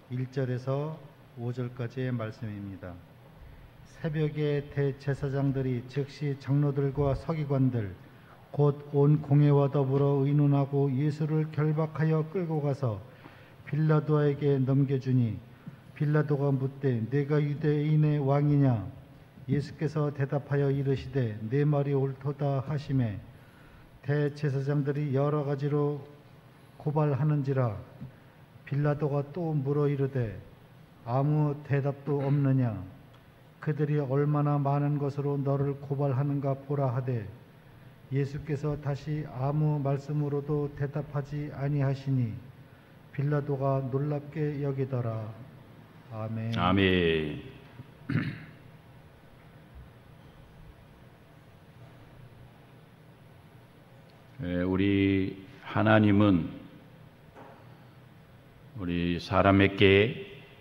1절에서 5절까지의 말씀입니다. 새벽에 대제사장들이 즉시 장로들과 서기관들 곧 온 공회와 더불어 의논하고 예수를 결박하여 끌고 가서 빌라도에게 넘겨주니 빌라도가 묻되 내가 유대인의 왕이냐? 예수께서 대답하여 이르시되 내 말이 옳도다 하시매 대제사장들이 여러 가지로 고발하는지라 빌라도가 또 물어 이르되 아무 대답도 없느냐? 그들이 얼마나 많은 것으로 너를 고발하는가 보라 하되 예수께서 다시 아무 말씀으로도 대답하지 아니하시니 빌라도가 놀랍게 여기더라. 아멘. 아멘. 우리 하나님은 우리 사람에게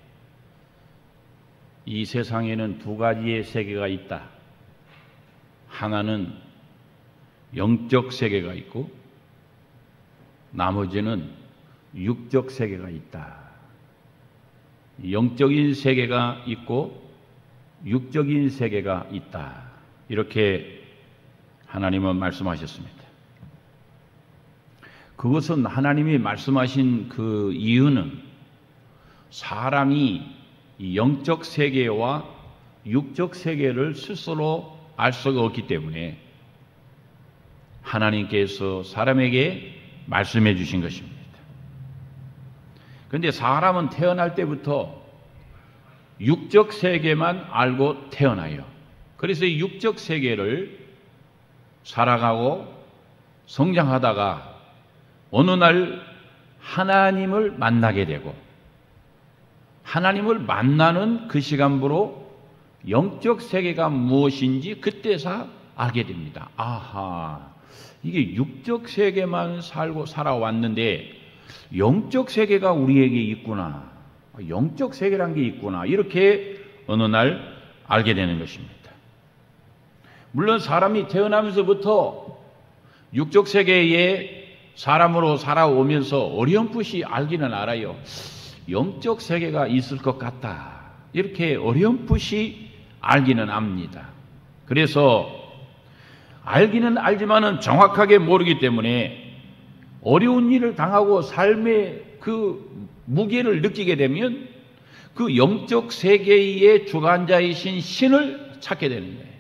이 세상에는 두 가지의 세계가 있다. 하나는 영적 세계가 있고 나머지는 육적 세계가 있다. 영적인 세계가 있고 육적인 세계가 있다. 이렇게 하나님은 말씀하셨습니다. 그것은 하나님이 말씀하신 그 이유는 사람이 이 영적 세계와 육적 세계를 스스로 알 수가 없기 때문에 하나님께서 사람에게 말씀해 주신 것입니다. 그런데 사람은 태어날 때부터 육적 세계만 알고 태어나요. 그래서 이 육적 세계를 살아가고 성장하다가 어느 날 하나님을 만나게 되고 하나님을 만나는 그 시간부로 영적 세계가 무엇인지 그때서 알게 됩니다. 아하, 이게 육적 세계만 살고 살아왔는데 영적 세계가 우리에게 있구나. 영적 세계란 게 있구나. 이렇게 어느 날 알게 되는 것입니다. 물론 사람이 태어나면서부터 육적 세계에 사람으로 살아오면서 어렴풋이 알기는 알아요. 영적 세계가 있을 것 같다. 이렇게 어렴풋이 알기는 압니다. 그래서 알기는 알지만은 정확하게 모르기 때문에 어려운 일을 당하고 삶의 그 무게를 느끼게 되면 그 영적 세계의 주관자이신 신을 찾게 되는 거예요.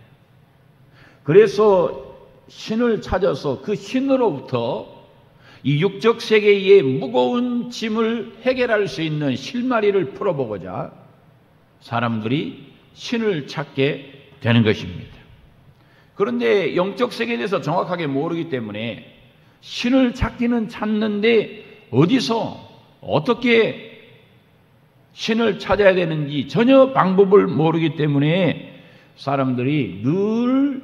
그래서 신을 찾아서 그 신으로부터 이 육적 세계의 무거운 짐을 해결할 수 있는 실마리를 풀어보고자 사람들이 신을 찾게 되는 것입니다. 그런데 영적 세계에 대해서 정확하게 모르기 때문에 신을 찾기는 찾는데 어디서 어떻게 신을 찾아야 되는지 전혀 방법을 모르기 때문에 사람들이 늘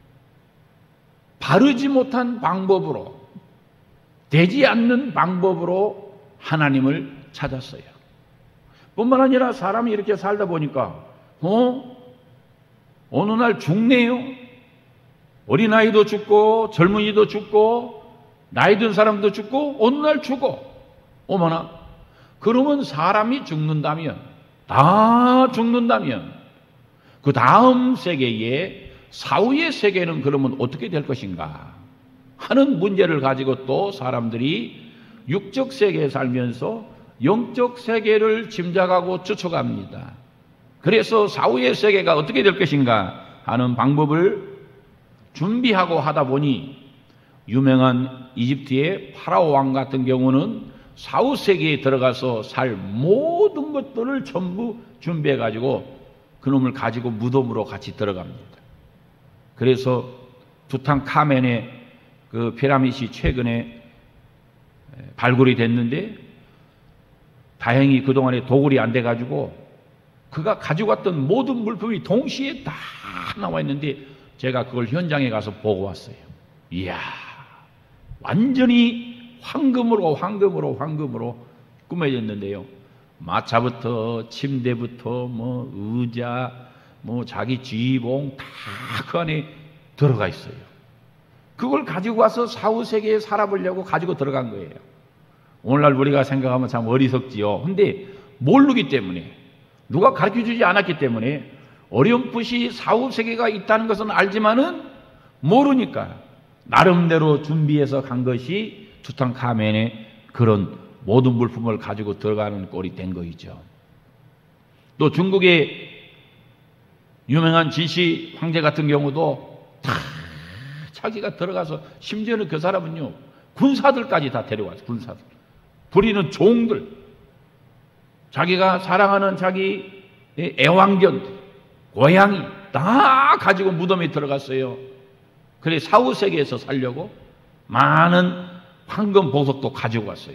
바르지 못한 방법으로 되지 않는 방법으로 하나님을 찾았어요. 뿐만 아니라 사람이 이렇게 살다 보니까 어느 날 죽네요. 어린아이도 죽고 젊은이도 죽고 나이 든 사람도 죽고 어느 날 죽어. 어머나, 그러면 사람이 죽는다면, 다 죽는다면 그 다음 세계에 사후의 세계는 그러면 어떻게 될 것인가 하는 문제를 가지고 또 사람들이 육적 세계에 살면서 영적 세계를 짐작하고 추측합니다. 그래서 사후의 세계가 어떻게 될 것인가 하는 방법을 준비하고 하다 보니 유명한 이집트의 파라오 왕 같은 경우는 사후 세계에 들어가서 살 모든 것들을 전부 준비해 가지고 그놈을 가지고 무덤으로 같이 들어갑니다. 그래서 투탕카멘의 그 피라밋이 최근에 발굴이 됐는데 다행히 그동안에 도굴이 안 돼가지고 그가 가지고 왔던 모든 물품이 동시에 다 나와 있는데 제가 그걸 현장에 가서 보고 왔어요. 이야, 완전히 황금으로 꾸며졌는데요. 마차부터 침대부터 뭐 의자 뭐 자기 쥐봉 다 그 안에 들어가 있어요. 그걸 가지고 와서 사후 세계에 살아보려고 가지고 들어간 거예요. 오늘날 우리가 생각하면 참 어리석지요. 근데 모르기 때문에, 누가 가르쳐주지 않았기 때문에 어렴풋이 사후세계가 있다는 것은 알지만은 모르니까 나름대로 준비해서 간 것이 투탕카멘의 그런 모든 물품을 가지고 들어가는 꼴이 된 거이죠. 또 중국의 유명한 진시 황제 같은 경우도 다 자기가 들어가서, 심지어는 그 사람은요 군사들까지 다 데려왔어요. 군사들, 부리는 종들, 자기가 사랑하는 자기 애완견들, 고양이 다 가지고 무덤에 들어갔어요. 그래 사후세계에서 살려고 많은 황금 보석도 가지고 왔어요.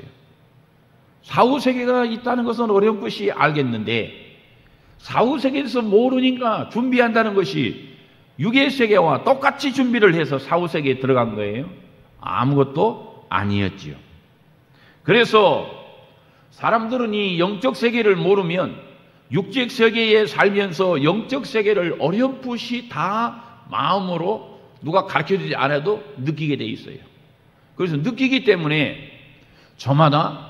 사후세계가 있다는 것은 어렴풋이 알겠는데 사후세계에서 모르니까 준비한다는 것이 유계세계와 똑같이 준비를 해서 사후세계에 들어간 거예요? 아무것도 아니었지요. 그래서 사람들은 이 영적 세계를 모르면 육적 세계에 살면서 영적 세계를 어렴풋이 다 마음으로 누가 가르쳐주지 않아도 느끼게 돼 있어요. 그래서 느끼기 때문에 저마다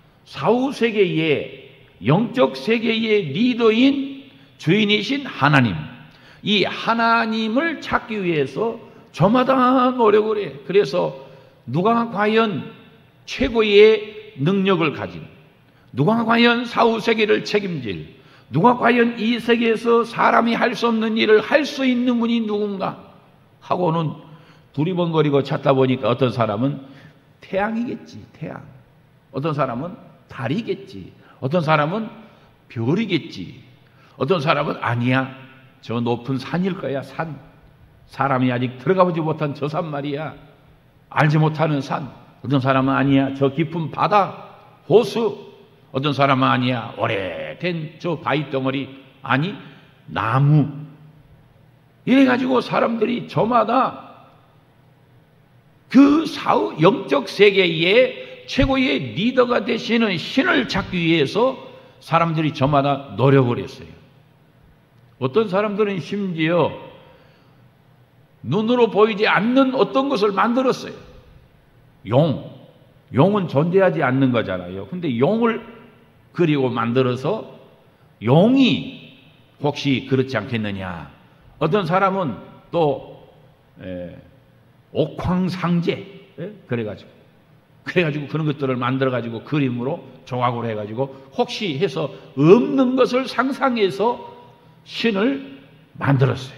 사후세계의 영적 세계의 리더인 주인이신 하나님, 이 하나님을 찾기 위해서 저마다 노력을 해. 그래서 누가 과연 최고의 능력을 가진, 누가 과연 사후세계를 책임질, 누가 과연 이 세계에서 사람이 할 수 없는 일을 할 수 있는 분이 누군가 하고는 두리번거리고 찾다 보니까 어떤 사람은 태양이겠지, 태양. 어떤 사람은 달이겠지. 어떤 사람은 별이겠지. 어떤 사람은 아니야, 저 높은 산일 거야, 산. 사람이 아직 들어가보지 못한 저 산 말이야. 알지 못하는 산. 어떤 사람은 아니야, 저 깊은 바다, 호수. 어떤 사람은 아니야, 오래된 저 바위 덩어리. 아니, 나무. 이래가지고 사람들이 저마다 그 영적 세계의 최고의 리더가 되시는 신을 찾기 위해서 사람들이 저마다 노력을 했어요. 어떤 사람들은 심지어 눈으로 보이지 않는 어떤 것을 만들었어요. 용은 존재하지 않는 거잖아요. 근데 용을 그리고 만들어서 용이 혹시 그렇지 않겠느냐. 어떤 사람은 또 옥황상제, 그래가지고 그런 것들을 만들어가지고 그림으로 조각으로 해가지고 혹시 해서 없는 것을 상상해서 신을 만들었어요.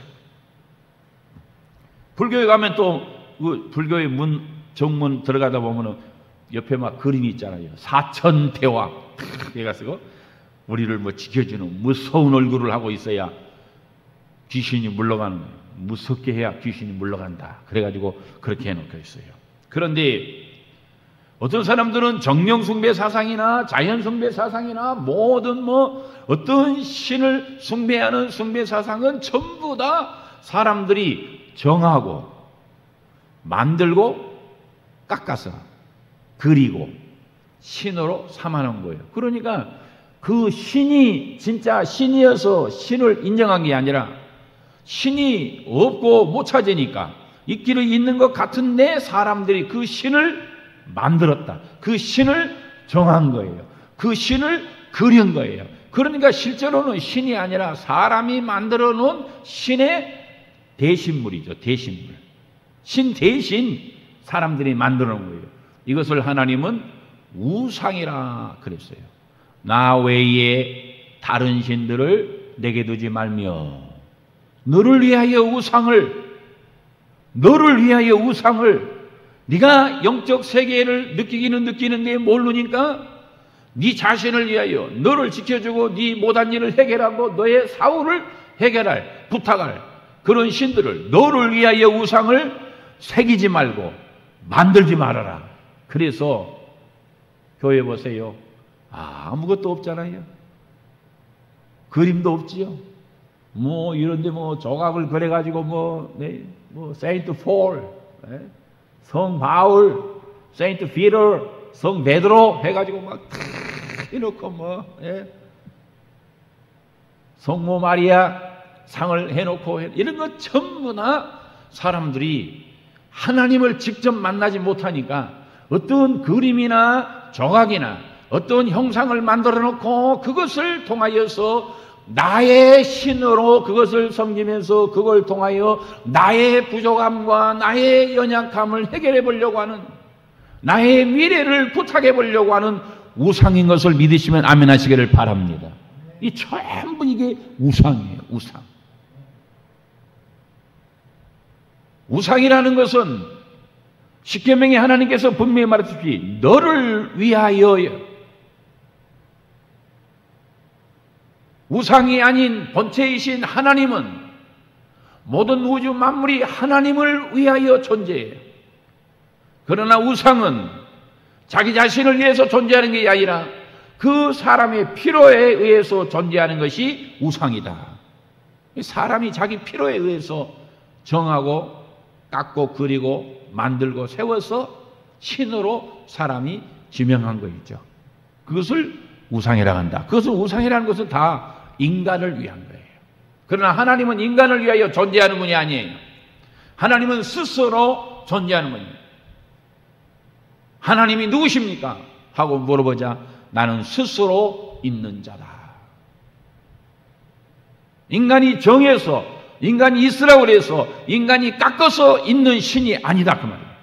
불교에 가면 또 그 불교의 정문 들어가다 보면은 옆에 막 그림이 있잖아요. 사천대왕 해가지고 우리를 뭐 지켜주는 무서운 얼굴을 하고 있어야 귀신이 물러가는 거예요. 무섭게 해야 귀신이 물러간다. 그래가지고 그렇게 해놓고 있어요. 그런데 어떤 사람들은 정령숭배 사상이나 자연숭배 사상이나 모든 어떤 신을 숭배하는 숭배 사상은 전부 다 사람들이 정하고 만들고 깎아서 그리고 신으로 삼아놓은 거예요. 그러니까 그 신이 진짜 신이어서 신을 인정한 게 아니라 신이 없고 못 찾으니까 있기를 있는 것 같은데 사람들이 그 신을 만들었다. 그 신을 정한 거예요. 그 신을 그린 거예요. 그러니까 실제로는 신이 아니라 사람이 만들어 놓은 신의 대신물이죠. 대신물. 신 대신 사람들이 만들어 놓은 거예요. 이것을 하나님은 우상이라 그랬어요. 나 외에 다른 신들을 내게 두지 말며 너를 위하여 우상을 네가 영적 세계를 느끼기는 느끼는데 모르니까 네 자신을 위하여 너를 지켜주고 네 못한 일을 해결하고 너의 사후를 해결할 부탁할 그런 신들을 너를 위하여 우상을 새기지 말고 만들지 말아라. 그래서 교회 보세요. 아무것도 없잖아요. 그림도 없지요. 이런데 조각을 그려가지고 세인트 폴, 성 바울, 세인트 피터, 성 베드로 해가지고 막 해놓고 성모 마리아 상을 해놓고 이런 것 전부 다 사람들이 하나님을 직접 만나지 못하니까 어떤 그림이나 조각이나 어떤 형상을 만들어 놓고 그것을 통하여서 나의 신으로 그것을 섬기면서 그걸 통하여 나의 부족함과 나의 연약함을 해결해 보려고 하는, 나의 미래를 부탁해 보려고 하는 우상인 것을 믿으시면 아멘 하시기를 바랍니다. 이 전부 이게 우상이에요. 우상. 우상이라는 것은 십계명에 하나님께서 분명히 말했듯이 너를 위하여요. 우상이 아닌 본체이신 하나님은, 모든 우주 만물이 하나님을 위하여 존재해요. 그러나 우상은 자기 자신을 위해서 존재하는 게 아니라 그 사람의 필요에 의해서 존재하는 것이 우상이다. 사람이 자기 필요에 의해서 정하고 깎고 그리고 만들고 세워서 신으로 사람이 지명한 거 있죠. 그것을 우상이라고 한다. 그것은 우상이라는 것은 다 인간을 위한 거예요. 그러나 하나님은 인간을 위하여 존재하는 분이 아니에요. 하나님은 스스로 존재하는 분이에요. 하나님이 누구십니까? 하고 물어보자 나는 스스로 있는 자다. 인간이 정해서, 인간이 있으라고 그래서 인간이 깎아서 있는 신이 아니다 그 말이에요.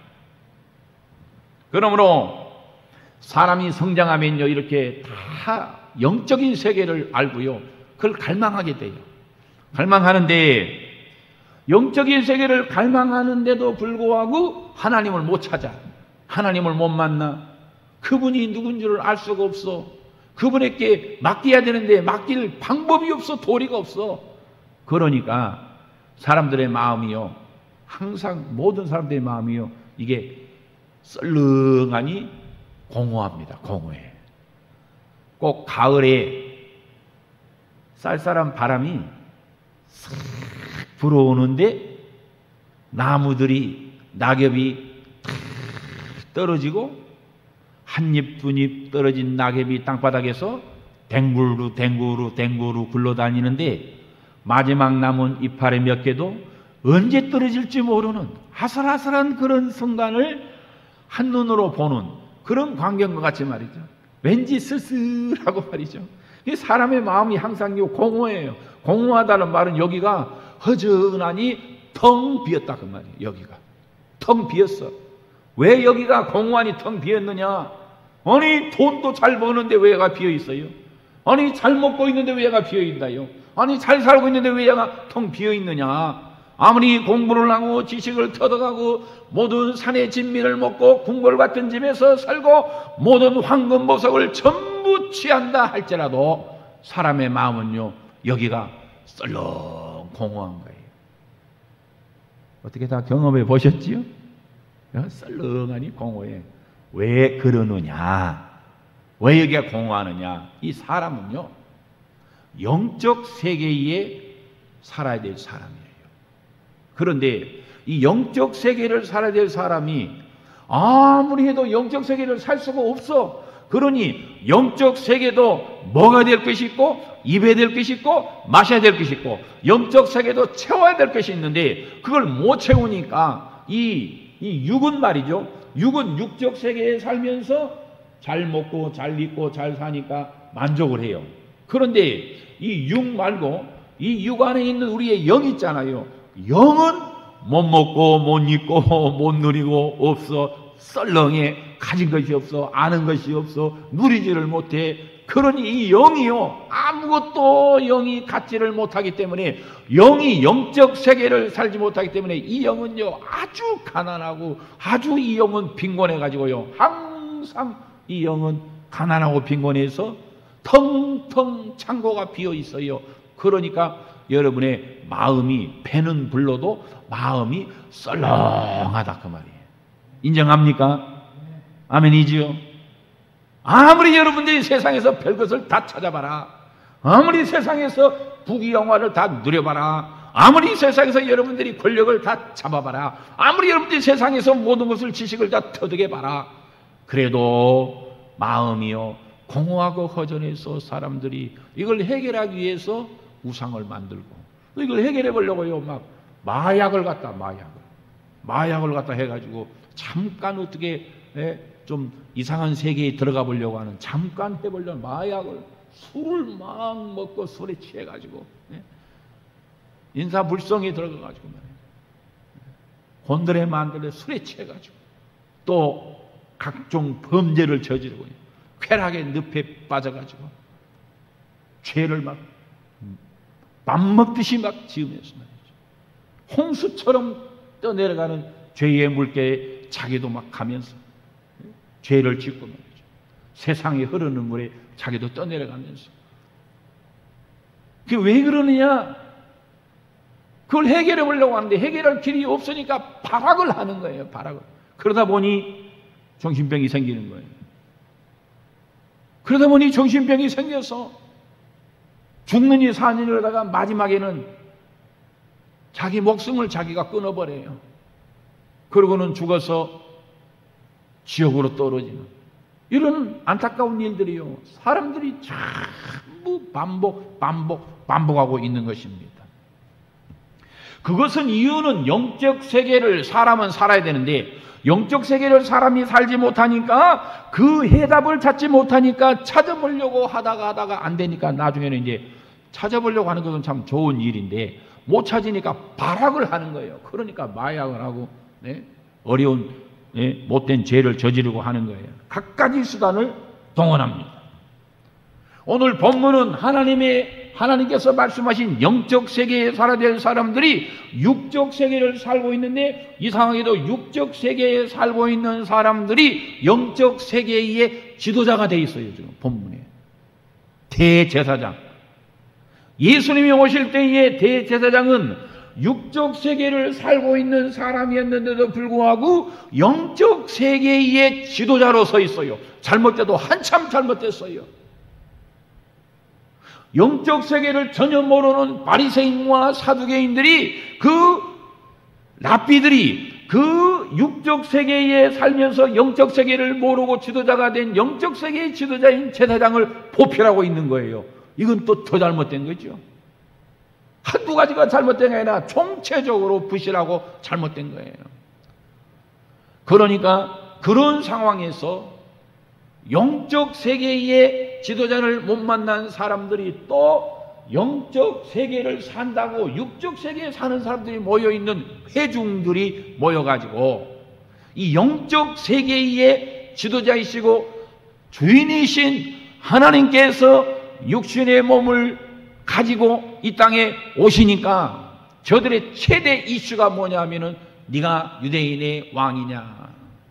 그러므로 사람이 성장하면요 이렇게 다 영적인 세계를 알고요 그걸 갈망하게 돼요. 갈망하는데 영적인 세계를 갈망하는데도 불구하고 하나님을 못 찾아. 하나님을 못 만나. 그분이 누군 줄을 알 수가 없어. 그분에게 맡겨야 되는데 맡길 방법이 없어. 도리가 없어. 그러니까 사람들의 마음이요, 항상 모든 사람들의 마음이요, 이게 썰렁하니 공허합니다. 공허해. 꼭 가을에 쌀쌀한 바람이 싹 불어오는데 나무들이, 낙엽이 떨어지고 한 잎 두 잎 떨어진 낙엽이 땅바닥에서 댕구루 굴러다니는데 마지막 남은 이파리 몇 개도 언제 떨어질지 모르는 아슬아슬한 그런 순간을 한눈으로 보는 그런 광경과 같이 말이죠. 왠지 쓸쓸하고 말이죠. 사람의 마음이 항상 공허해요. 공허하다는 말은 여기가 허전하니 텅 비었다 그 말이에요. 여기가 텅 비었어. 왜 여기가 공허하니 텅 비었느냐? 아니 돈도 잘 버는데 왜 얘가 비어 있어요? 아니 잘 먹고 있는데 왜 얘가 비어 있나요? 아니 잘 살고 있는데 왜 얘가 텅 비어 있느냐? 아무리 공부를 하고 지식을 터득하고 모든 산의 진미를 먹고 궁궐 같은 집에서 살고 모든 황금 보석을 전부 취한다 할지라도 사람의 마음은요 여기가 썰렁 공허한 거예요. 어떻게 다 경험해 보셨지요? 썰렁하니 공허해. 왜 그러느냐? 왜 여기가 공허하느냐? 이 사람은요 영적 세계에 살아야 될 사람이에요. 그런데 이 영적 세계를 살아야 될 사람이 아무리 해도 영적 세계를 살 수가 없어. 그러니 영적 세계도 뭐가 될 것이 있고 입에 될 것이 있고 마셔야 될 것이 있고 영적 세계도 채워야 될 것이 있는데 그걸 못 채우니까 이 육은 말이죠. 육은 육적 세계에 살면서 잘 먹고 잘 입고 잘 사니까 만족을 해요. 그런데 이 육 말고 이 육 안에 있는 우리의 영 있잖아요. 영은 못 먹고 못 입고 못 누리고 없어. 썰렁해. 가진 것이 없어. 아는 것이 없어. 누리지를 못해. 그러니 이 영이요 아무것도 영이 갖지를 못하기 때문에 영이 영적 세계를 살지 못하기 때문에 이 영은요 아주 가난하고 아주 이 영은 빈곤해 가지고요 항상 이 영은 가난하고 빈곤해서 텅텅 창고가 비어 있어요. 그러니까 여러분의 마음이 배는 불러도 마음이 썰렁하다 그 말이에요. 인정합니까? 아멘이지요? 아무리 여러분들이 세상에서 별것을 다 찾아봐라. 아무리 세상에서 부귀영화를 다 누려봐라. 아무리 세상에서 여러분들이 권력을 다 잡아봐라. 아무리 여러분들이 세상에서 모든 것을 지식을 다 터득해봐라. 그래도 마음이요 공허하고 허전해서 사람들이 이걸 해결하기 위해서 우상을 만들고 이걸 해결해 보려고요 막 마약을 갖다 해가지고 잠깐 어떻게 좀 이상한 세계에 들어가 보려고 하는, 잠깐 해보려는 마약을, 술을 막 먹고 술에 취해가지고 인사불성에 들어가가지고 말이에요. 곤드레 만들에 술에 취해가지고 또 각종 범죄를 저지르고 쾌락의 늪에 빠져가지고 죄를 막 밥 먹듯이 막 지으면서 말이죠. 홍수처럼 떠내려가는 죄의 물결에 자기도 막 가면서 죄를 짓고 말이죠. 세상에 흐르는 물에 자기도 떠내려가면서. 그게 왜 그러느냐? 그걸 해결해 보려고 하는데 해결할 길이 없으니까 발악을 하는 거예요. 발악을. 그러다 보니 정신병이 생기는 거예요. 그러다 보니 정신병이 생겨서 죽느니 사느니 그러다가 마지막에는 자기 목숨을 자기가 끊어버려요. 그러고는 죽어서 지옥으로 떨어지는 이런 안타까운 일들이요. 사람들이 전부 반복하고 있는 것입니다. 그것은 이유는 영적 세계를 사람은 살아야 되는데 영적 세계를 사람이 살지 못하니까 그 해답을 찾지 못하니까 찾아보려고 하다가 안 되니까 나중에는 이제 찾아보려고 하는 것은 참 좋은 일인데 못 찾으니까 발악을 하는 거예요. 그러니까 마약을 하고 어려운 못된 죄를 저지르고 하는 거예요. 갖가지 수단을 동원합니다. 오늘 본문은 하나님께서 말씀하신 영적 세계에 살아야 될 사람들이 육적 세계를 살고 있는데 이상하게도 육적 세계에 살고 있는 사람들이 영적 세계의 지도자가 돼 있어요. 지금 본문에 대제사장, 예수님이 오실 때의 대제사장은 육적 세계를 살고 있는 사람이었는데도 불구하고 영적 세계의 지도자로 서 있어요. 잘못돼도 한참 잘못됐어요. 영적 세계를 전혀 모르는 바리새인과 사두개인들이 랍비들이 그 육적 세계에 살면서 영적 세계를 모르고 지도자가 된 영적 세계의 지도자인 제사장을 보필하고 있는 거예요. 이건 또 더 잘못된 거죠. 한두 가지가 잘못된 게 아니라 총체적으로 부실하고 잘못된 거예요. 그러니까 그런 상황에서 영적 세계의 지도자를 못 만난 사람들이 또 영적 세계를 산다고 육적 세계에 사는 사람들이 모여있는 회중들이 모여가지고 이 영적 세계의 지도자이시고 주인이신 하나님께서 육신의 몸을 가지고 이 땅에 오시니까 저들의 최대 이슈가 뭐냐 하면은 네가 유대인의 왕이냐?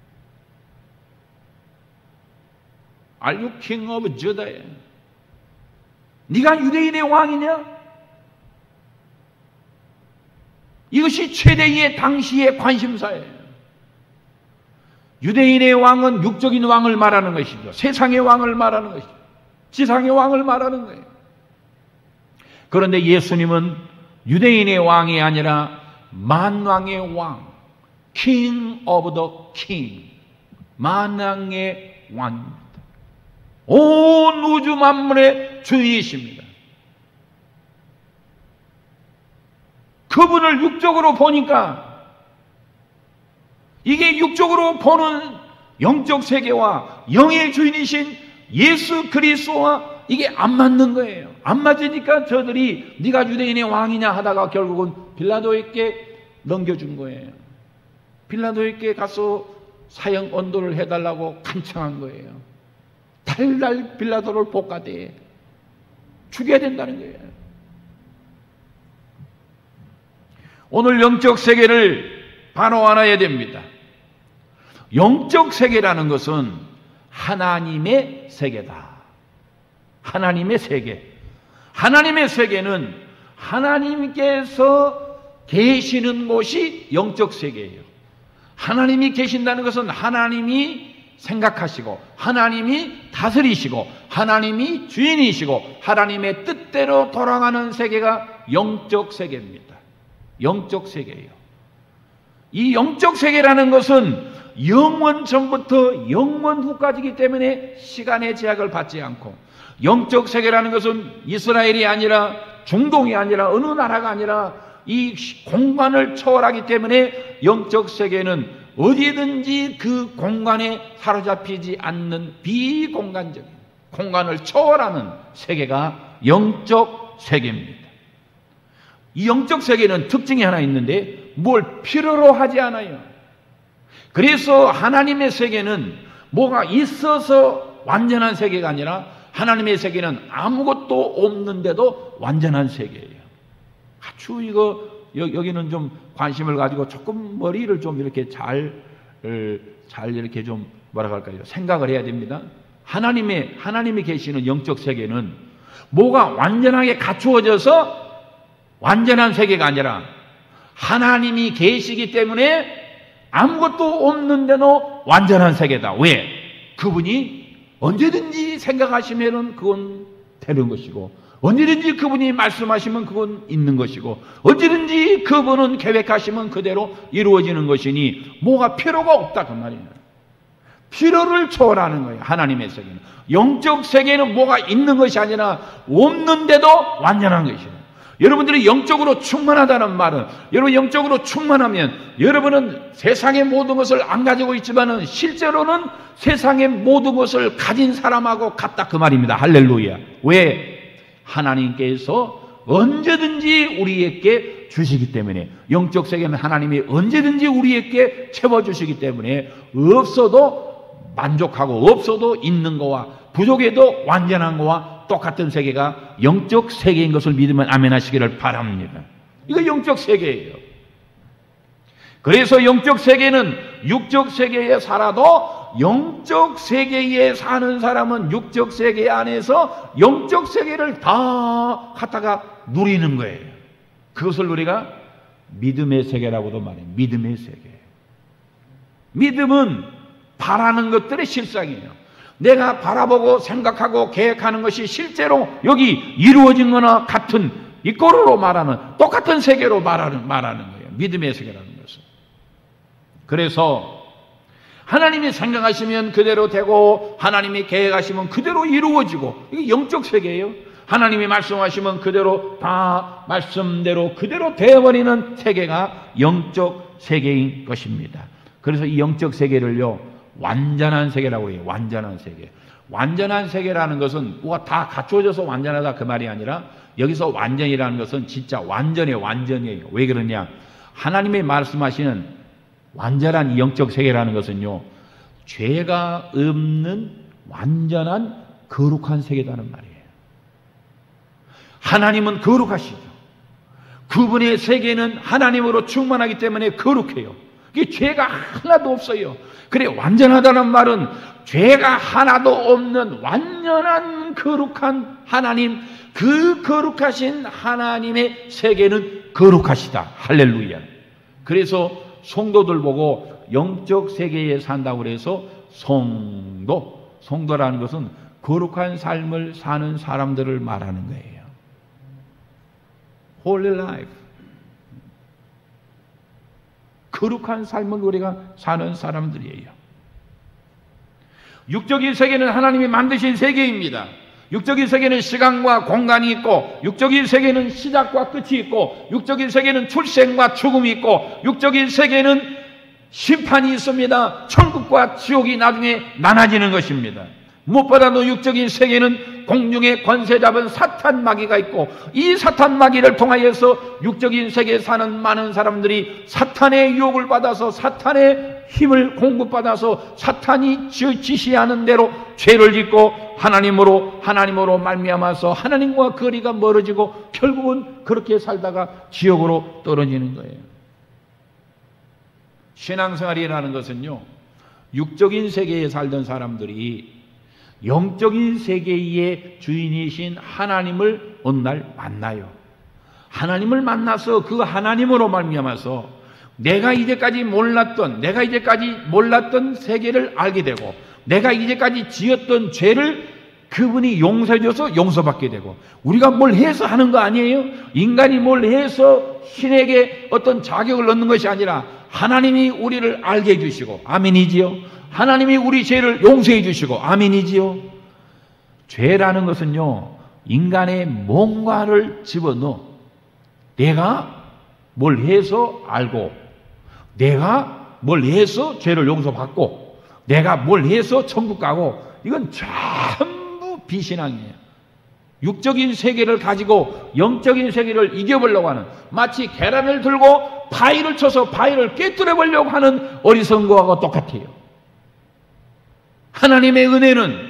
Are you king of Judah? 네가 유대인의 왕이냐? 이것이 최대의 당시의 관심사예요. 유대인의 왕은 육적인 왕을 말하는 것이죠. 세상의 왕을 말하는 것이죠. 지상의 왕을 말하는 거예요. 그런데 예수님은 유대인의 왕이 아니라 만왕의 왕, King of the King, 만왕의 왕입니다. 온 우주 만물의 주인이십니다. 그분을 육적으로 보니까 이게 육적으로 보는 영적 세계와 영의 주인이신 예수 그리스도와 이게 안 맞는 거예요. 안 맞으니까 저들이 네가 유대인의 왕이냐 하다가 결국은 빌라도에게 넘겨준 거예요. 빌라도에게 가서 사형 언도를 해달라고 간청한 거예요. 달달 빌라도를 볶아대 죽여야 된다는 거예요. 오늘 영적 세계를 반환해야 됩니다. 영적 세계라는 것은 하나님의 세계다. 하나님의 세계. 하나님의 세계는 하나님께서 계시는 곳이 영적 세계예요. 하나님이 계신다는 것은 하나님이 생각하시고 하나님이 다스리시고 하나님이 주인이시고 하나님의 뜻대로 돌아가는 세계가 영적 세계입니다. 영적 세계예요. 이 영적 세계라는 것은 영원 전부터 영원 후까지이기 때문에 시간의 제약을 받지 않고 영적 세계라는 것은 이스라엘이 아니라 중동이 아니라 어느 나라가 아니라 이 공간을 초월하기 때문에 영적 세계는 어디든지 그 공간에 사로잡히지 않는 비공간적인 공간을 초월하는 세계가 영적 세계입니다. 이 영적 세계는 특징이 하나 있는데 뭘 필요로 하지 않아요. 그래서 하나님의 세계는 뭐가 있어서 완전한 세계가 아니라 하나님의 세계는 아무것도 없는데도 완전한 세계예요. 아주 여기는 좀 관심을 가지고 조금 머리를 좀 이렇게 잘 이렇게 좀 뭐라고 할까요? 생각을 해야 됩니다. 하나님이 계시는 영적 세계는 뭐가 완전하게 갖추어져서 완전한 세계가 아니라 하나님이 계시기 때문에 아무것도 없는데도 완전한 세계다. 왜? 그분이 언제든지 생각하시면 그건 되는 것이고, 언제든지 그분이 말씀하시면 그건 있는 것이고, 언제든지 그분은 계획하시면 그대로 이루어지는 것이니 뭐가 필요가 없다 그 말이에요. 필요를 초월하는 거예요. 하나님의 세계는. 영적 세계는 뭐가 있는 것이 아니라 없는데도 완전한 것이에요. 여러분들이 영적으로 충만하다는 말은, 여러분 영적으로 충만하면 여러분은 세상의 모든 것을 안 가지고 있지만은 실제로는 세상의 모든 것을 가진 사람하고 같다 그 말입니다. 할렐루야. 왜? 하나님께서 언제든지 우리에게 주시기 때문에, 영적 세계는 하나님이 언제든지 우리에게 채워주시기 때문에 없어도 만족하고 없어도 있는 거와 부족해도 완전한 거와 똑같은 세계가 영적 세계인 것을 믿으면 아멘 하시기를 바랍니다. 이거 영적 세계예요. 그래서 영적 세계는 육적 세계에 살아도 영적 세계에 사는 사람은 육적 세계 안에서 영적 세계를 다 갖다가 누리는 거예요. 그것을 우리가 믿음의 세계라고도 말해요. 믿음의 세계. 믿음은 바라는 것들의 실상이에요. 내가 바라보고 생각하고 계획하는 것이 실제로 여기 이루어진 거나 같은 이 꼴로 말하는 똑같은 세계로 말하는 거예요. 믿음의 세계라는 것은. 그래서 하나님이 생각하시면 그대로 되고 하나님이 계획하시면 그대로 이루어지고, 이게 영적 세계예요. 하나님이 말씀하시면 그대로 다 말씀대로 그대로 되어버리는 세계가 영적 세계인 것입니다. 그래서 이 영적 세계를요, 완전한 세계라고 해요. 완전한 세계. 완전한 세계라는 것은 뭐가 다 갖춰져서 완전하다 그 말이 아니라, 여기서 완전이라는 것은 진짜 완전이에요. 왜 그러냐? 하나님이 말씀하시는 완전한 영적 세계라는 것은요, 죄가 없는 완전한 거룩한 세계라는 말이에요. 하나님은 거룩하시죠. 그분의 세계는 하나님으로 충만하기 때문에 거룩해요. 이게 죄가 하나도 없어요. 그래, 완전하다는 말은 죄가 하나도 없는 완전한 거룩한 하나님, 그 거룩하신 하나님의 세계는 거룩하시다. 할렐루야. 그래서 성도들 보고 영적 세계에 산다고 그래서 성도라는 것은 거룩한 삶을 사는 사람들을 말하는 거예요. Holy life. 거룩한 삶을 우리가 사는 사람들이에요. 육적인 세계는 하나님이 만드신 세계입니다. 육적인 세계는 시간과 공간이 있고, 육적인 세계는 시작과 끝이 있고, 육적인 세계는 출생과 죽음이 있고, 육적인 세계는 심판이 있습니다. 천국과 지옥이 나중에 나눠지는 것입니다. 무엇보다도 육적인 세계는 공중의 권세 잡은 사탄 마귀가 있고, 이 사탄 마귀를 통하여서 육적인 세계에 사는 많은 사람들이 사탄의 유혹을 받아서 사탄의 힘을 공급받아서 사탄이 지시하는 대로 죄를 짓고 하나님으로 말미암아서 하나님과 거리가 멀어지고 결국은 그렇게 살다가 지옥으로 떨어지는 거예요. 신앙생활이라는 것은요, 육적인 세계에 살던 사람들이 영적인 세계의 주인이신 하나님을 어느 날 만나요. 하나님을 만나서 그 하나님으로 말미암아서 내가 이제까지 몰랐던 세계를 알게 되고, 내가 이제까지 지었던 죄를 그분이 용서해줘서 용서받게 되고, 우리가 뭘 해서 하는 거 아니에요? 인간이 뭘 해서 신에게 어떤 자격을 얻는 것이 아니라 하나님이 우리를 알게 해주시고, 아멘이지요? 하나님이 우리 죄를 용서해 주시고, 아멘이지요? 죄라는 것은요, 인간의 뭔가를 집어넣어 내가 뭘 해서 알고, 내가 뭘 해서 죄를 용서받고 내가 뭘 해서 천국 가고 이건 전부 비신앙이에요. 육적인 세계를 가지고 영적인 세계를 이겨보려고 하는, 마치 계란을 들고 바위를 쳐서 바위를 깨뜨려 보려고 하는 어리석은 거하고 똑같아요. 하나님의 은혜는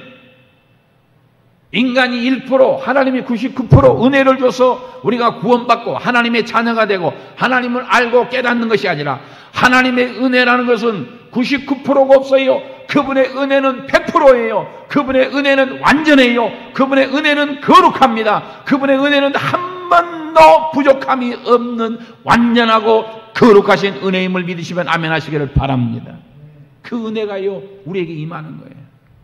인간이 1%, 하나님이 99% 은혜를 줘서 우리가 구원받고 하나님의 자녀가 되고 하나님을 알고 깨닫는 것이 아니라, 하나님의 은혜라는 것은 99%가 없어요. 그분의 은혜는 100%예요. 그분의 은혜는 완전해요. 그분의 은혜는 거룩합니다. 그분의 은혜는 한 번도 부족함이 없는 완전하고 거룩하신 은혜임을 믿으시면 아멘 하시기를 바랍니다. 그 은혜가요 우리에게 임하는 거예요.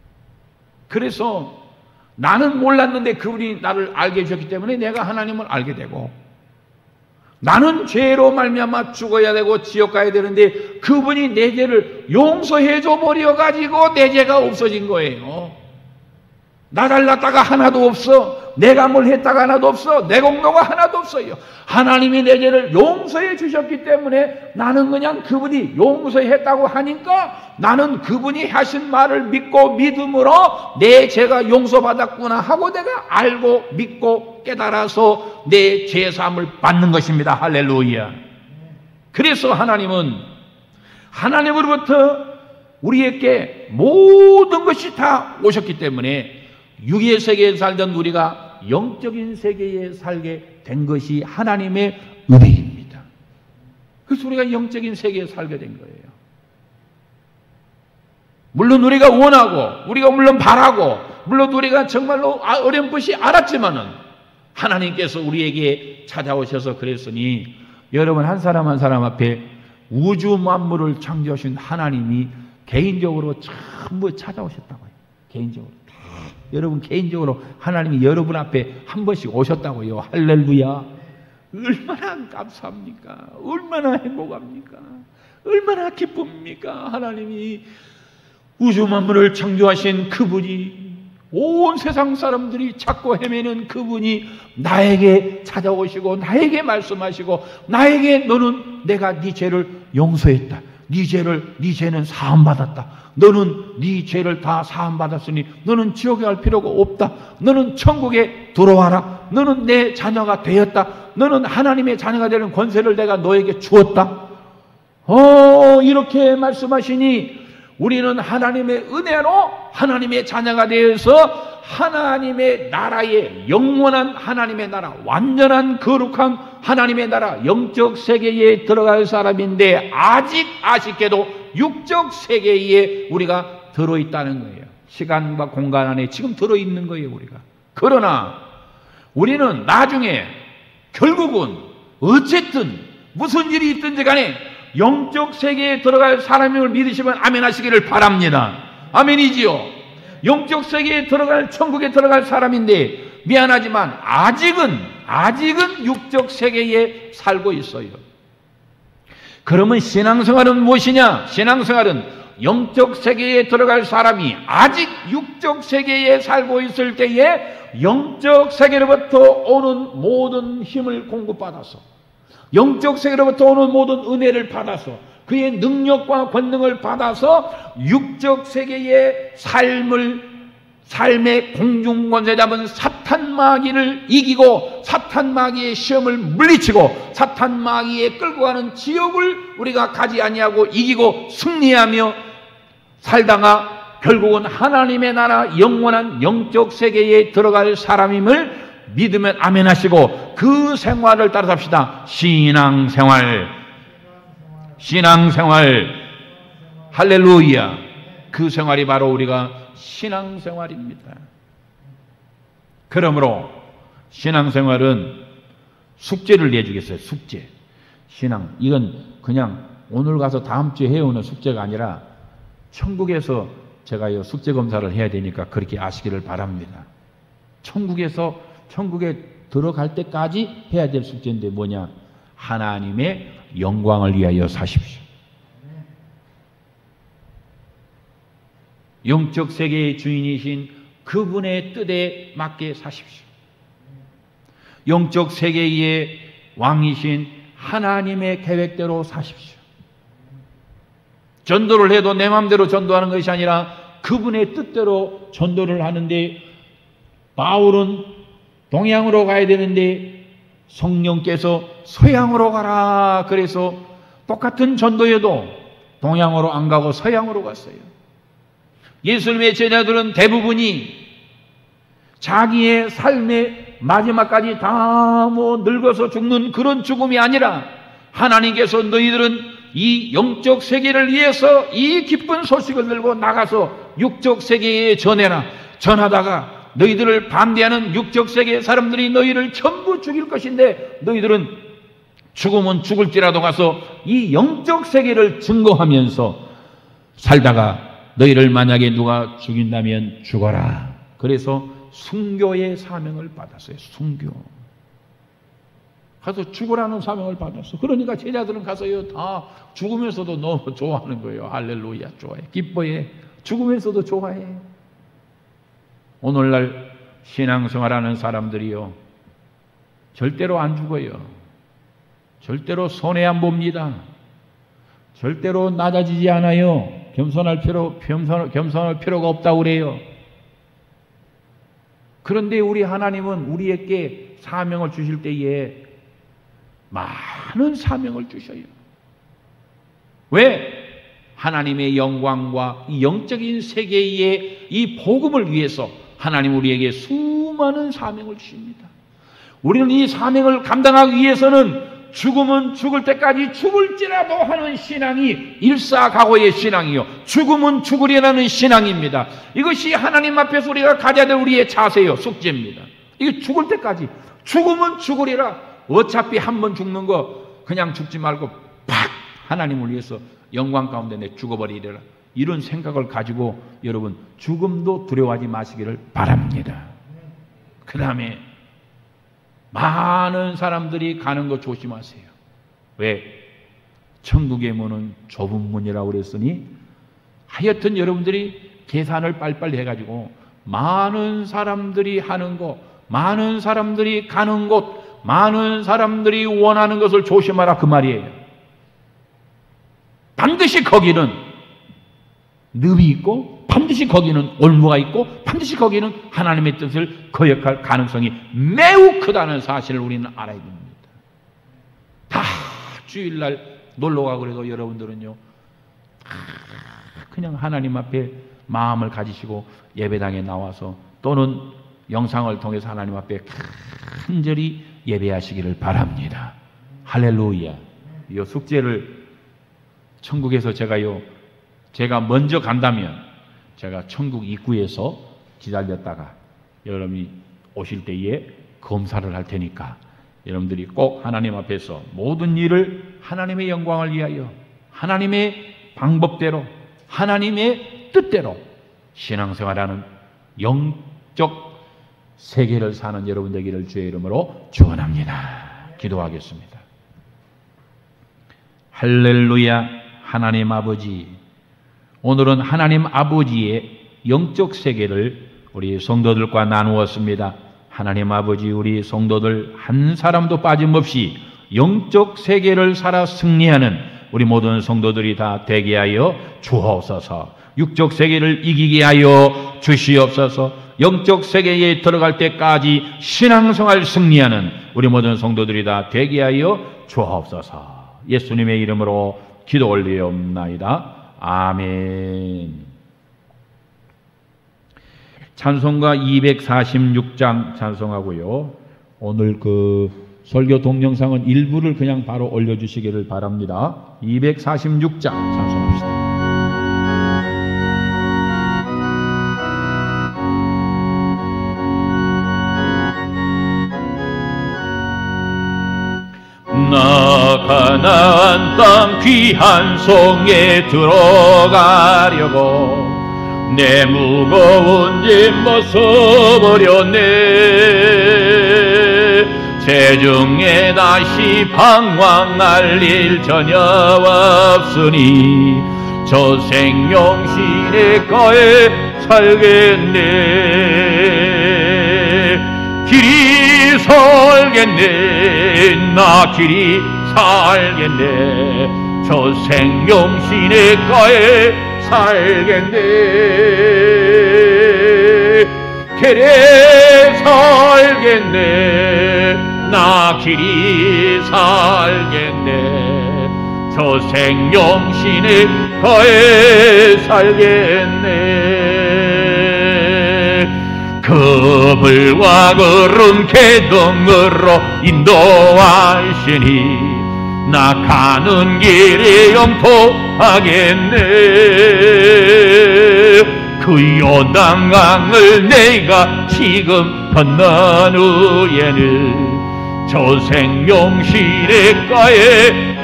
그래서 나는 몰랐는데 그분이 나를 알게 해주셨기 때문에 내가 하나님을 알게 되고, 나는 죄로 말미암아 죽어야 되고 지옥 가야 되는데 그분이 내 죄를 용서해 줘 버려 가지고 내 죄가 없어진 거예요. 나 잘났다가 하나도 없어. 내가 뭘 했다가 하나도 없어. 내 공로가 하나도 없어요. 하나님이 내 죄를 용서해 주셨기 때문에 나는 그냥 그분이 용서했다고 하니까 나는 그분이 하신 말을 믿고 믿음으로 내 죄가 용서받았구나 하고 내가 알고 믿고 깨달아서 내 죄사함을 받는 것입니다. 할렐루야. 그래서 하나님은 하나님으로부터 우리에게 모든 것이 다 오셨기 때문에 육의 세계에 살던 우리가 영적인 세계에 살게 된 것이 하나님의 은혜입니다. 그래서 우리가 영적인 세계에 살게 된 거예요. 물론 우리가 원하고, 우리가 물론 바라고, 물론 우리가 정말로 어렴풋이 알았지만은 하나님께서 우리에게 찾아오셔서 그랬으니, 여러분 한 사람 한 사람 앞에 우주 만물을 창조하신 하나님이 개인적으로 전부 찾아오셨다고요. 개인적으로. 여러분 개인적으로 하나님이 여러분 앞에 한 번씩 오셨다고요. 할렐루야. 얼마나 감사합니까? 얼마나 행복합니까? 얼마나 기쁩니까? 하나님이 우주 만물을 창조하신 그분이, 온 세상 사람들이 찾고 헤매는 그분이 나에게 찾아오시고 나에게 말씀하시고 나에게 너는 내가 네 죄를 용서했다. 네 죄는 사함받았다. 너는 네 죄를 다 사함받았으니 너는 지옥에 갈 필요가 없다. 너는 천국에 들어와라. 너는 내 자녀가 되었다. 너는 하나님의 자녀가 되는 권세를 내가 너에게 주었다. 이렇게 말씀하시니 우리는 하나님의 은혜로 하나님의 자녀가 되어서 하나님의 나라에, 영원한 하나님의 나라, 완전한 거룩한 하나님의 나라, 영적 세계에 들어갈 사람인데 아직 아쉽게도 육적 세계에 우리가 들어있다는 거예요. 시간과 공간 안에 지금 들어있는 거예요, 우리가. 그러나 우리는 나중에 결국은 어쨌든 무슨 일이 있든지 간에 영적 세계에 들어갈 사람임을 믿으시면 아멘 하시기를 바랍니다. 아멘이지요. 영적 세계에 들어갈, 천국에 들어갈 사람인데 미안하지만 아직은 육적 세계에 살고 있어요. 그러면 신앙생활은 무엇이냐? 신앙생활은 영적 세계에 들어갈 사람이 아직 육적 세계에 살고 있을 때에 영적 세계로부터 오는 모든 힘을 공급받아서, 영적 세계로부터 오는 모든 은혜를 받아서, 그의 능력과 권능을 받아서 육적 세계의 삶의 공중권세 잡은 사탄 마귀를 이기고 사탄 마귀의 시험을 물리치고 사탄 마귀에 끌고 가는 지옥을 우리가 가지 아니하고 이기고 승리하며 살다가 결국은 하나님의 나라 영원한 영적 세계에 들어갈 사람임을 믿으면 아멘 하시고 그 생활을 따라 삽시다. 신앙생활. 할렐루야. 그 생활이 바로 우리가 신앙생활입니다. 그러므로 신앙생활은 숙제를 내주겠어요. 숙제. 신앙. 이건 그냥 오늘 가서 다음 주에 해오는 숙제가 아니라 천국에서 제가 숙제 검사를 해야 되니까 그렇게 아시기를 바랍니다. 천국에 들어갈 때까지 해야 될 숙제인데 뭐냐? 하나님의 영광을 위하여 사십시오. 영적 세계의 주인이신 그분의 뜻에 맞게 사십시오. 영적 세계의 왕이신 하나님의 계획대로 사십시오. 전도를 해도 내 마음대로 전도하는 것이 아니라 그분의 뜻대로 전도를 하는데, 바울은 동양으로 가야 되는데 성령께서 서양으로 가라 그래서 똑같은 전도에도 동양으로 안 가고 서양으로 갔어요. 예수님의 제자들은 대부분이 자기의 삶의 마지막까지 다 늙어서 죽는 그런 죽음이 아니라, 하나님께서 너희들은 이 영적 세계를 위해서 이 기쁜 소식을 들고 나가서 육적 세계에 전해라. 전하다가 너희들을 반대하는 육적 세계의 사람들이 너희를 전부 죽일 것인데, 너희들은 죽으면 죽을지라도 가서 이 영적 세계를 증거하면서 살다가 너희를 만약에 누가 죽인다면 죽어라. 그래서 순교의 사명을 받았어요. 순교. 가서 죽으라는 사명을 받았어. 그러니까 제자들은 가서요 다 죽으면서도 너무 좋아하는 거예요. 할렐루야, 좋아해. 기뻐해. 죽으면서도 좋아해. 오늘날 신앙생활하는 사람들이요 절대로 안 죽어요. 절대로 손해 안 봅니다. 절대로 낮아지지 않아요. 겸손할 필요가 없다고 그래요. 그런데 우리 하나님은 우리에게 사명을 주실 때에 많은 사명을 주셔요. 왜? 하나님의 영광과 이 영적인 세계의 이 복음을 위해서 하나님 우리에게 수많은 사명을 주십니다. 우리는 이 사명을 감당하기 위해서는 죽으면 죽을 때까지 죽을지라도 하는 신앙이 일사각오의 신앙이요, 죽으면 죽으리라는 신앙입니다. 이것이 하나님 앞에서 우리가 가져야 될 우리의 자세요, 숙제입니다. 이게 죽을 때까지, 죽으면 죽으리라. 어차피 한 번 죽는 거 그냥 죽지 말고 팍 하나님을 위해서 영광 가운데 내 죽어버리리라, 이런 생각을 가지고 여러분 죽음도 두려워하지 마시기를 바랍니다. 그 다음에 많은 사람들이 가는 거 조심하세요. 왜? 천국의 문은 좁은 문이라고 그랬으니, 하여튼 여러분들이 계산을 빨리빨리 해가지고 많은 사람들이 하는 거, 많은 사람들이 가는 곳, 많은 사람들이 원하는 것을 조심하라 그 말이에요. 반드시 거기는 늪이 있고, 반드시 거기는 올무가 있고, 반드시 거기는 하나님의 뜻을 거역할 가능성이 매우 크다는 사실을 우리는 알아야 됩니다. 다 주일날 놀러가고 그래도 여러분들은요 그냥 하나님 앞에 마음을 가지시고 예배당에 나와서 또는 영상을 통해서 하나님 앞에 간절히 예배하시기를 바랍니다. 할렐루야. 이 숙제를 천국에서 제가 먼저 간다면 제가 천국 입구에서 기다렸다가 여러분이 오실 때에 검사를 할 테니까 여러분들이 꼭 하나님 앞에서 모든 일을 하나님의 영광을 위하여 하나님의 방법대로 하나님의 뜻대로 신앙생활하는 영적 세계를 사는 여러분 되기를 주의 이름으로 축원합니다. 기도하겠습니다. 할렐루야. 하나님 아버지, 오늘은 하나님 아버지의 영적 세계를 우리 성도들과 나누었습니다. 하나님 아버지, 우리 성도들 한 사람도 빠짐없이 영적 세계를 살아 승리하는 우리 모든 성도들이 다 되게 하여 주옵소서. 육적 세계를 이기게 하여 주시옵소서. 영적 세계에 들어갈 때까지 신앙생활 승리하는 우리 모든 성도들이 다 되게 하여 주옵소서. 예수님의 이름으로 기도 올리옵나이다. 아멘. 찬송가 246장 찬송하고요. 오늘 그 설교 동영상은 일부를 그냥 바로 올려주시기를 바랍니다. 246장 찬송합시다. 나 가나안 땅 귀한 성에 들어가려고 내 무거운 짐 벗어버렸네. 세중에 다시 방황할 일 전혀 없으니 저 생명 시내가에 살겠네. 길이 살겠네. 나 길이 살겠네. 저 생명 시냇가에 살겠네. 길에 살겠네. 나 길이 살겠네. 저 생명 시냇가에 살겠네. 그물과 구름 계동으로 인도하시니 나 가는 길에 영토하겠네. 그 요단강을 내가 지금 건넌 후에는 저 생명 시냇가에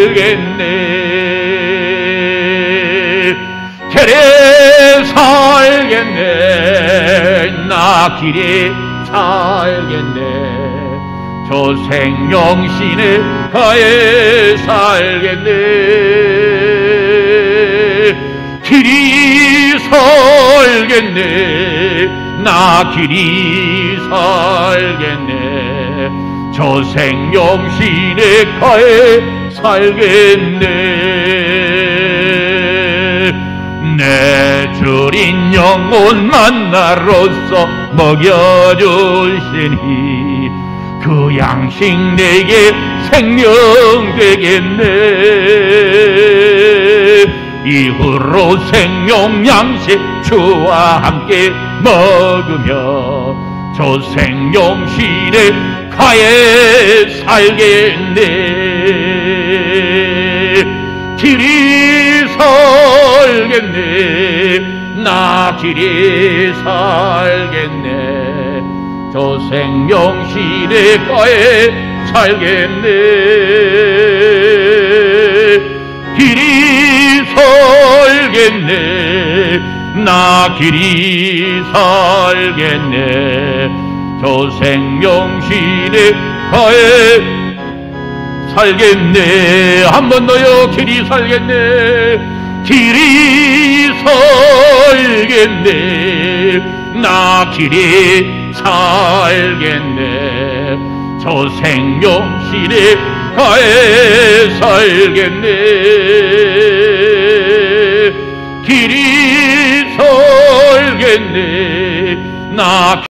살겠네. 길에 살겠네. 나 길에 살겠네. 저 생명 시냇가에 살겠네. 길이 살겠네. 나 길이 살겠네. 저 생명 시냇가에 살겠네. 내 주린 영혼 만나로서 먹여주시니 그 양식 내게 생명 되겠네. 이후로 생명 양식 주와 함께 먹으며 저 생명 시냇가에 살겠네. 길이 살겠네. 나 길이 살겠네. 저 생명 시냇가에 살겠네. 길이 살겠네. 나 길이 살겠네. 저 생명 시냇가에 살겠네. 한 번 더요. 길이 살겠네. 길이 살겠네. 나 길이 살겠네. 저 생명 시냇가에 살겠네. 길이 살겠네. 나